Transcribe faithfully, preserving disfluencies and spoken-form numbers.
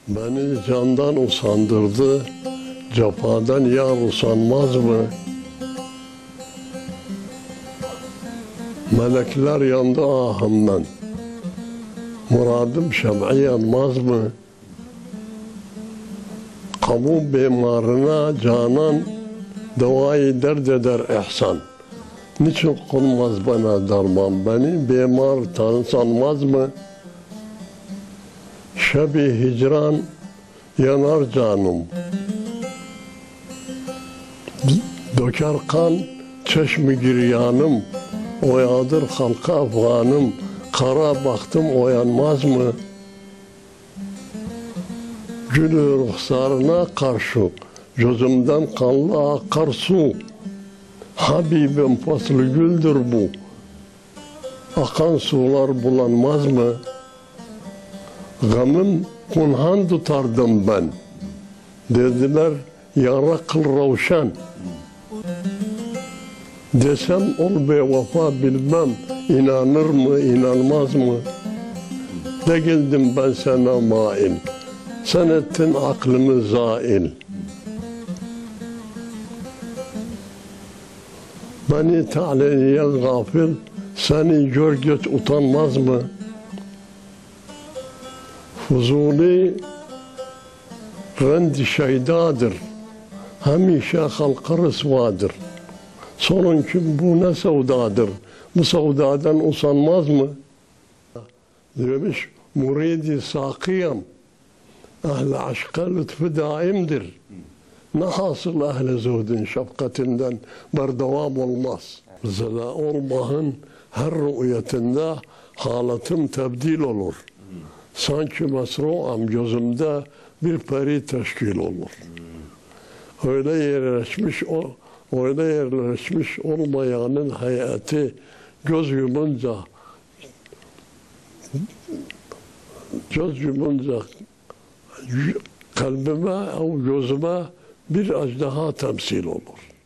Beni candan usandırdı, cefadan yar usanmaz mı? Melekler yandı ahımdan, muradım şem'i yanmaz mı? Kamu bemarına canan, devayı dert eder ihsan. Niçin konmaz bana derman, beni bemar tanı sanmaz mı? Şebi hicran yanar canım, döker kan çeşmi giryanım, oyadır halka afganım, kara baktım oyanmaz mı? Gülü ruhsarına karşı gözümden kanlı akar su, Habibim faslı güldür bu, akan sular bulanmaz mı? Gamım kunhan tutardım ben, dediler yara kıl ravşan. Desem ol be vefa bilmem, inanır mı inanmaz mı? Değildim ben sana mail, sen ettin aklımı zail. Beni ta'leyen gafil, seni gör geç utanmaz mı? Fuzuli rendi şeydadır, hemişe halka rısvadır. Sorun kim bu ne sevdadır, bu sevdadan usanmaz mı? Demiş, muridi sakiyem, ehl-i aşka lütfü daimdir. Ne hasıl ehl-i zuhdun şefkatinden berdevam olmaz. Mesela Allah'ın her rü'yetinde halatım tebdil olur. Sanki mesru'am gözümde bir peri teşkil olur. Öyle yerleşmiş o, öyle yerleşmiş olmayanın hayatı göz yumunca, göz yumunca kalbime, o gözüme bir ejderha temsil olur.